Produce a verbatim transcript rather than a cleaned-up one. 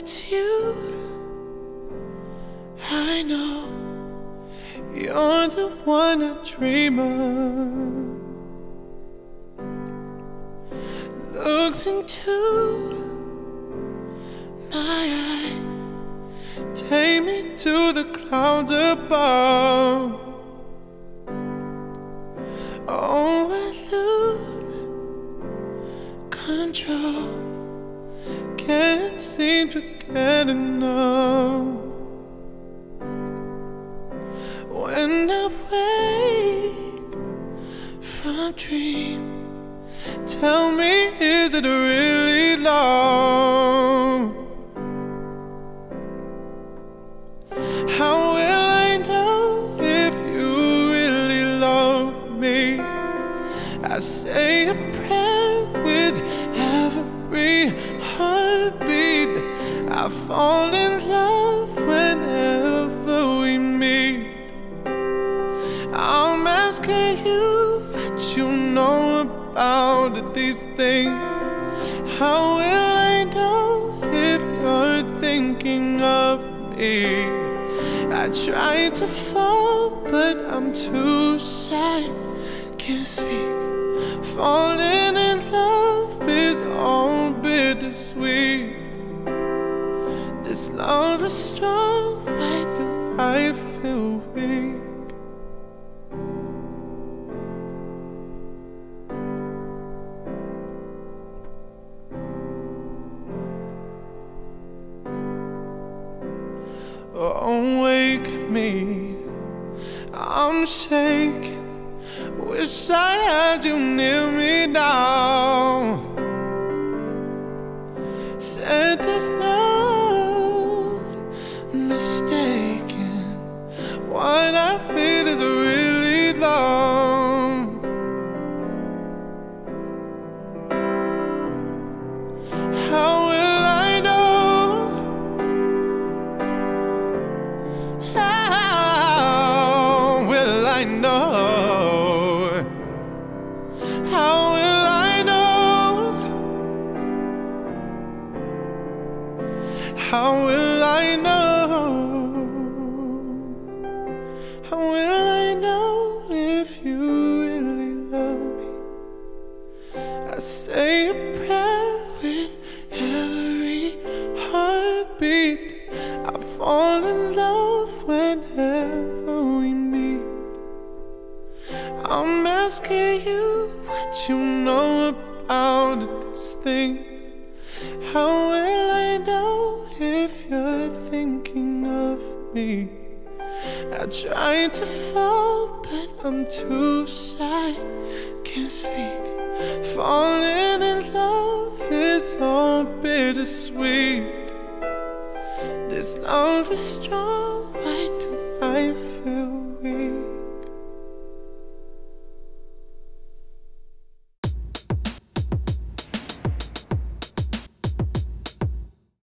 it's you. I know you're the one I dream of. Looks into my eyes, take me to the clouds above. Oh, I lose control, can't seem to get enough. When I wake from dream, tell me, is it really love? How will I know if you really love me? I say a prayer with every heartbeat. I fall in love whenever we meet. I'm asking you what you know about these things. How will I know if you're thinking of me? I try to fall, but I'm too shy, can't speak. Falling in love is all bittersweet. This love is strong, why do I feel weak? Oh, wake me, I'm shaking. Wish I had you near me now. Said there's no mistaking, what I feel is really love. How will I know? How will I know? How will I know? How will I know? How will I know if you really love me? I say a prayer with every heartbeat. I fall in love whenever we meet. I'm asking you what you know about these things. How will I know if you're thinking of me? I try to fall, but I'm too shy, can't speak. Falling in love is all bittersweet. This love is strong.